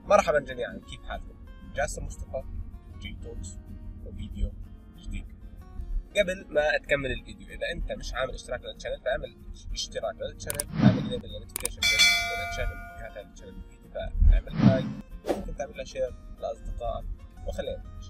مرحبا جميعا، كيف حالكم؟ جاسم مصطفى، جي توكس وفيديو جديد. قبل ما تكمل الفيديو، اذا انت مش عامل اشتراك للشانل فاعمل اشتراك للشانل، اعمل ليبل للنوتيفيكيشن بيل للشانل، فيديوهات هذا الشانل مفيدة، فاعمل لايك، ممكن تعمل لها شير لاصدقائك، وخلينا نبلش.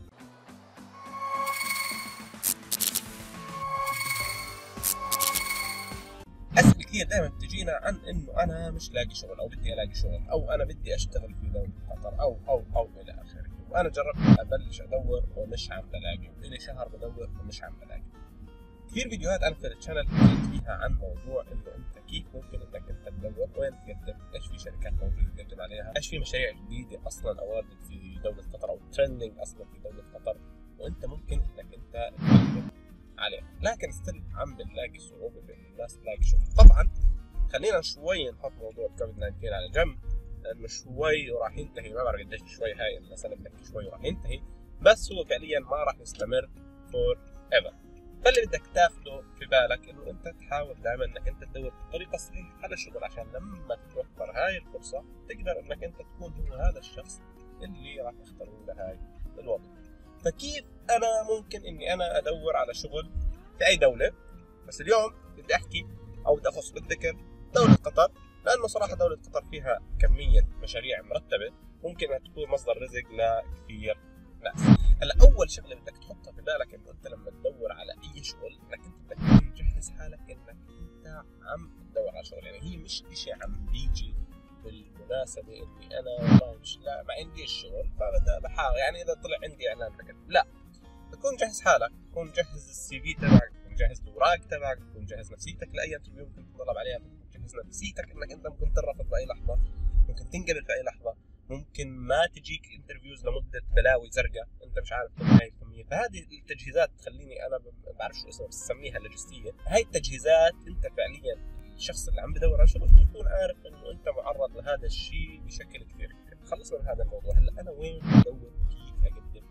أسئلة كثير دائما بتجينا عن إنه أنا مش لاقي شغل، أو بدي ألاقي شغل، أو أنا بدي أشتغل في دولة قطر، أو إلى آخره. وأنا جربت أبلش أدور ومش عم بلاقي، وإلي شهر بدور ومش عم بلاقي. كثير فيديوهات أنا في الشانل حكيت فيها عن موضوع إنه أنت كيف ممكن إنك أنت تدور، وين تقدم، إيش في شركات موجودة تقدم عليها، إيش في مشاريع جديدة أصلا أوردت في دولة قطر أو ترندنج أصلا في دولة قطر، وأنت ممكن إنك أنت تقدم عليه. لكن ستيل عم بنلاقي صعوبة بإن الناس تلاقي شغل. طبعا خلينا شوي نحط موضوع كوفيد 19 على جنب، لأنه شوي وراح ينتهي. ما بعرف قديش شوي، هاي المسألة بنحكي شوي وراح ينتهي، بس هو فعليا ما راح يستمر فور ايفر. فاللي بدك تاخده في بالك انه انت تحاول دائما انك انت تدور بالطريقة الصحيحة على الشغل، عشان لما تتوفر هاي الفرصة تقدر انك انت تكون هو هذا الشخص اللي راح يختارون لهاي الوظيفة. فكيف انا ممكن اني انا ادور على شغل في اي دولة؟ بس اليوم بدي احكي او بدي اخص بالذكر دولة قطر، لانه صراحة دولة قطر فيها كمية مشاريع مرتبة ممكن انها تكون مصدر رزق لكثير ناس. هلا اول شغلة بدك تحطها في بالك انه انت لما تدور على اي شغل انك انت بدك تكون مجهز حالك انك انت عم تدور على شغل. يعني هي مش اشي عم بيجي بالمناسبة اني انا والله مش لا ما عندي الشغل فبدأ بحاول، يعني اذا طلع عندي اعلان بكتب. لا، تكون جهز حالك، تكون مجهز السي في تبعك، تكون مجهز الاوراق تبعك، تكون مجهز نفسيتك لاي انترفيو ممكن تطلب عليها، تكون مجهز نفسيتك انك انت ممكن ترفض باي لحظه، ممكن تنقبل في اي لحظه، ممكن ما تجيك انترفيوز لمده بلاوي زرقاء انت مش عارف كم هاي الكميه. فهذه التجهيزات تخليني انا ما بعرف شو اسمها، بس اسميها لوجستيه. هاي التجهيزات انت فعليا الشخص اللي عم بدور على شغل تكون عارف انه انت معرض لهذا الشيء بشكل كثير. خلصنا من هذا الموضوع. هلا انا وين بدور وكيف اقدم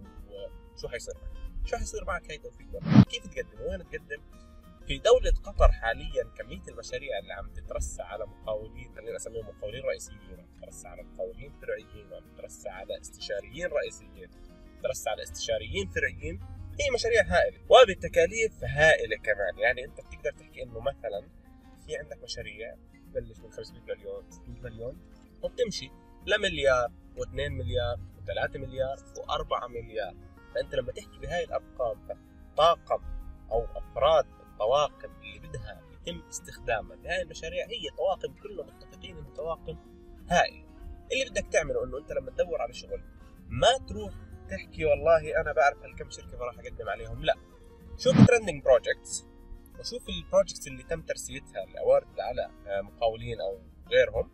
وشو حيصير معك؟ شو حيصير معك؟ هاي توفيق والله. كيف تقدم وين تقدم؟ في دولة قطر حاليا كمية المشاريع اللي عم تترسى على مقاولين، خلينا نسميهم مقاولين رئيسيين، عم تترسى على مقاولين فرعيين، عم تترسى على استشاريين رئيسيين، تترسى على استشاريين فرعيين. هي مشاريع هائلة وبتكاليف هائلة كمان. يعني انت بتقدر تحكي انه مثلا في عندك مشاريع تبلش من 500 مليون 600 مليون وبتمشي لمليار و2 مليار و3 مليار و4 مليار. فانت لما تحكي بهاي الارقام فالطاقم او افراد الطواقم اللي بدها يتم استخدامها بهاي المشاريع هي طواقم كلهم متفقين انه طواقم هائله. اللي بدك تعمله انه انت لما تدور على شغل ما تروح تحكي والله انا بعرف هالكم شركه فراح اقدم عليهم. لا، شوف ترندنج بروجكتس وشوف البروجكتس اللي تم ترسيتها اللي اوارد على مقاولين او غيرهم،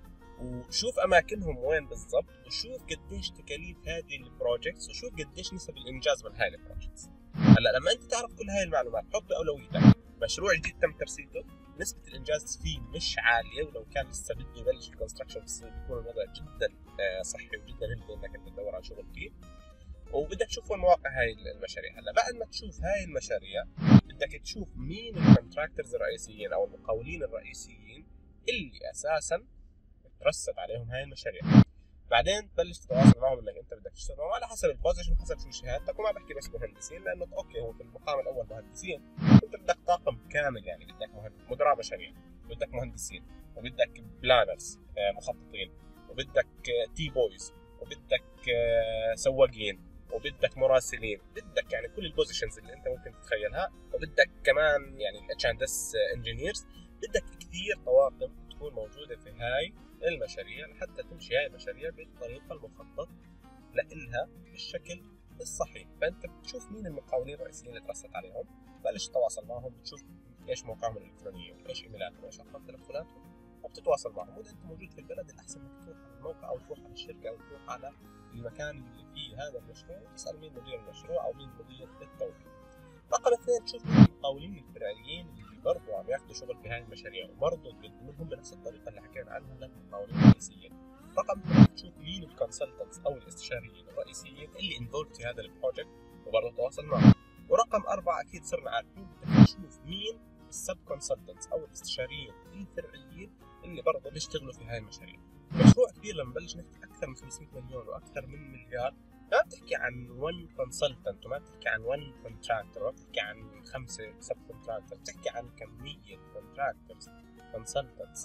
وشوف اماكنهم وين بالضبط، وشوف قديش تكاليف هذه البروجكتس، وشوف قديش نسب الانجاز من هاي البروجكتس. هلا لما انت تعرف كل هاي المعلومات حط باولويتك مشروع جديد تم ترسيته نسبه الانجاز فيه مش عاليه، ولو كان لسه بده يبلش الكونستراكشن بيكون الوضع جدا صحي وجدا هلبة انك انت تدور على شغل فيه، وبدك تشوف وين مواقع هاي المشاريع. هلا بعد ما تشوف هاي المشاريع بدك تشوف مين الكونتراكتورز الرئيسيين او المقاولين الرئيسيين اللي اساسا ترسب عليهم هاي المشاريع. بعدين تبلش تتواصل معهم انك انت بدك تشتغل معهم على حسب البوزيشن وحسب شو شهادتك. وما بحكي بس مهندسين، لانه اوكي هو في المقام الاول مهندسين، انت بدك طاقم كامل. يعني بدك مدراء مشاريع، بدك مهندسين، وبدك بلانرز مخططين، وبدك تي بويز، وبدك سواقين، وبدك مراسلين، بدك يعني كل البوزيشنز اللي انت ممكن تتخيلها، وبدك كمان يعني اتش اند اس انجينيرز. بدك كثير طواقم تكون موجوده في هاي المشاريع لحتى تمشي هاي المشاريع بالطريقه المخطط لها بالشكل الصحيح. فانت بتشوف مين المقاولين الرئيسيين اللي ترست عليهم، بلش تتواصل معهم، بتشوف ايش موقعهم الالكترونيه وايش ايميلاتهم وايش ارقام تلفوناتهم، وبتتواصل معهم. واذا انت موجود في البلد الاحسن انك تروح على الموقع او تروح على الشركه او تروح على المكان اللي فيه هذا المشروع وتسال مين مدير المشروع او مين مدير التوفيق. رقم 2 تشوف مين المقاولين الفرعيين اللي برضه عم ياخذوا شغل في هاي المشاريع وبرضه تقدم لهم بنفس الطريقه اللي حكينا عنها للمقاولين الرئيسيين. رقم 3 تشوف مين الكونسلتنتس او الاستشاريين الرئيسيين اللي انفولد في هذا البروجكت وبرضه تواصل معهم. ورقم 4 اكيد صرنا عارفين بدك تشوف مين السب كونسلتنتس او الاستشاريين الفرعيين اللي برضه بيشتغلوا في هاي المشاريع. مشروع كبير لما نبلش نحكي اكثر من 500 مليون واكثر من مليار، ما بتحكي عن 1 كونسلتنت وما بتحكي عن 1 كونتراكتور، ما بتحكي عن 5 سب كونتراكتور، بتحكي عن كميه كونتراكتورز، كونسلتنتس،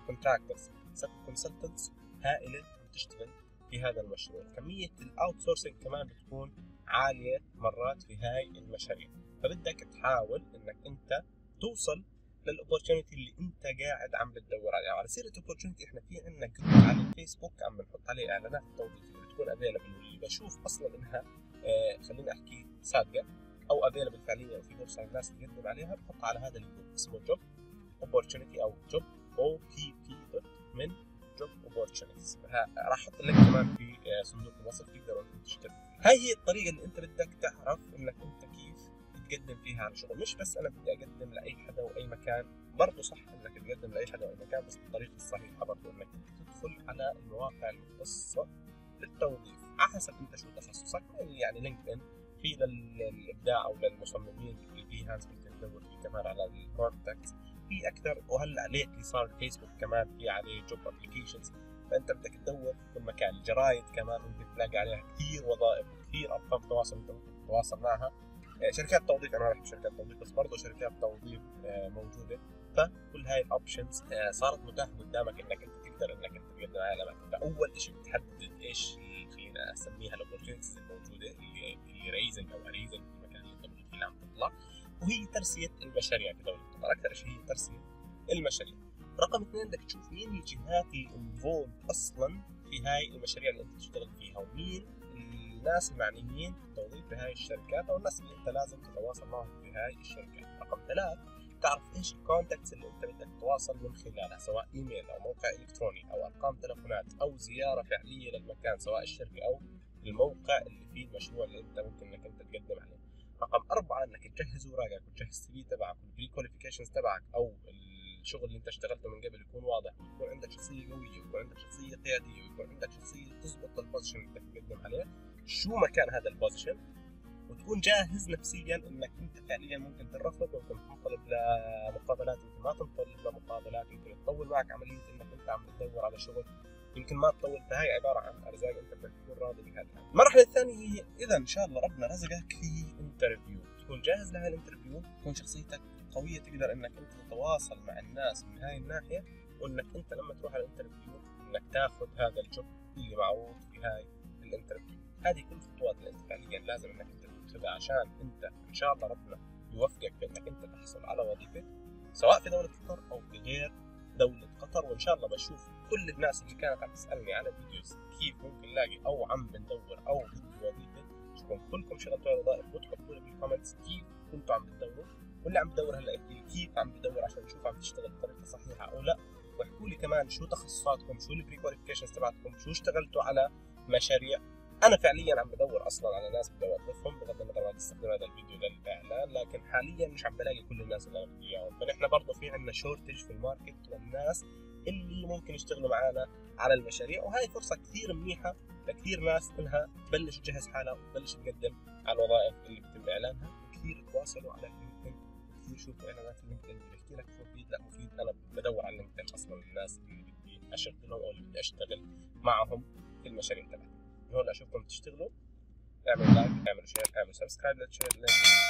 سب كونسلتنتس هائله بتشتغل في هذا المشروع. كميه الاوت سورسنج كمان بتكون عاليه مرات في هاي المشاريع، فبدك تحاول انك انت توصل للاوبورتونيتي اللي انت قاعد عم بتدور عليها. وعلى سيره اوبورتونيتي، احنا في عندنا جروب على الفيسبوك عم بنحط عليه اعلانات التوظيف اللي بتكون افيلبل، واللي بشوف اصلا انها خليني احكي صادقه او افيلبل فعليا وفي فرصه للناس تقدم عليها، بحط على هذا الجروب اسمه جوب اوبورتونيتي او جوب او بي بي من جوب اوبورتونيتيز. راح احط اللينك كمان في صندوق الوصف، تقدروا انتم تشتركوا. هاي هي الطريقه اللي انت بدك تعرف انك انت كيف تقدم فيها على شغل. مش بس انا بدي اقدم لاي حدا واي مكان، برضه صح انك تقدم لاي حدا واي مكان، بس بالطريقه الصحيحه برضه انك تدخل على المواقع المختصه للتوظيف على حسب انت شو تخصصك. يعني لينكدين في للابداع او للمصممين، في هانز ممكن تدور فيه كمان على الكونتاكت في اكثر. وهلا ليتلي صار الفيسبوك كمان في عليه جوب ابلكيشنز، فانت بدك تدور في كل مكان. الجرايد كمان ممكن تلاقي عليها كثير وظائف وكثير ارقام تواصل انت ممكن تتواصل معها. شركات توظيف، انا ما بحب شركات توظيف بس برضه شركات توظيف موجوده. فكل هاي الاوبشنز صارت متاحه قدامك انك انت تقدر انك انت تقدم على مكان. فاول شيء بتحدد ايش خلينا اسميها الاوبورتونيتيز الموجوده اللي ريزنج او اريزنج في المكان اللي انت موجود فيه عم تطلع، وهي ترسيه المشاريع في دوله قطر. اكثر شيء هي ترسيه المشاريع. رقم 2 بدك تشوف مين الجهات اللي انفولد اصلا في هاي المشاريع اللي انت تشتغل فيها، ومين الناس المعنيين في التوظيف في هاي الشركات او الناس اللي انت لازم تتواصل معهم في هاي الشركات. رقم 3 تعرف ايش الكونتاكتس اللي انت بدك تتواصل من خلالها، سواء ايميل او موقع الكتروني او ارقام تلفونات او زياره فعليه للمكان سواء الشركه او الموقع اللي فيه المشروع اللي انت ممكن انك انت تقدم عليه. رقم 4 انك تجهز اوراقك وتجهز السي في تبعك والبري كواليفيكيشنز تبعك، او الشغل اللي انت اشتغلته من قبل يكون واضح، ويكون عندك شخصيه قويه، ويكون عندك شخصيه قياديه، ويكون عندك شخصيه تزبط البوزيشن اللي بدك تقدم عليه، شو مكان هذا البوزيشن، وتكون جاهز نفسيا انك انت فعليا ممكن ترفض، ممكن تنطلب لمقابلات، يمكن ما تنطلب لمقابلات، يمكن تطول معك عمليه انك انت عم تدور على شغل، يمكن ما تطول. فهي عباره عن ارزاق انت بدك تكون راضي بهذا. المرحله الثانيه هي اذا ان شاء الله ربنا رزقك في انترفيو، تكون جاهز لهذا الانترفيو، تكون شخصيتك قويه تقدر انك انت تتواصل مع الناس من هاي الناحيه، وانك انت لما تروح على الانترفيو انك تاخذ هذا الجوب اللي معروض في هاي الانترفيو. هذه كل الخطوات اللي انت فعليا لازم انك انت تتخذها عشان انت ان شاء الله ربنا يوفقك بانك انت تحصل على وظيفه سواء في دوله قطر او في غير دوله قطر. وان شاء الله بشوف كل الناس اللي كانت عم تسالني على فيديوز كيف ممكن نلاقي او عم بندور او بدي وظيفه، شكرا كلكم شغلتوا على وظائف، وتحطوا لي بالكومنتس كيف كنتوا عم بتدوروا، واللي عم بدور هلا يحكي لي كيف عم بدور عشان نشوف عم تشتغل بطريقه صحيحه او لا، واحكوا لي كمان شو تخصصاتكم، شو البري كواليفيكيشنز تبعتكم، شو اشتغلتوا على مشاريع. انا فعليا عم بدور اصلا على ناس بدي اوظفهم، بغض النظر عن استخدام هذا الفيديو للاعلان، لكن حاليا مش عم بلاقي كل الناس اللي انا بدي اياهم. فنحن برضه في عندنا شورتج في الماركت للناس اللي ممكن يشتغلوا معنا على المشاريع، وهي فرصه كثير منيحه لكثير ناس انها تبلش تجهز حالها وتبلش تقدم على الوظائف اللي بيتم اعلانها. وكثير تواصلوا على اللينكدين، كثير شوفوا اعلانات اللينكدين اللي بيحكي لك مفيد لا مفيد. انا بدور على اللينكدين اصلا الناس اللي بدي اشغلهم او اللي بدي اشتغل معهم في المشاريع تبعتي. هون اشوفكم تشتغلوا، اعملوا لايك، اعملوا شير، اعملوا سبسكرايب للشانل،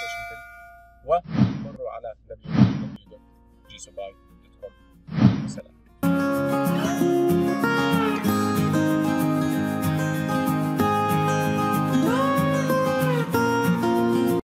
ومروا على www.gsubai.com. سلام.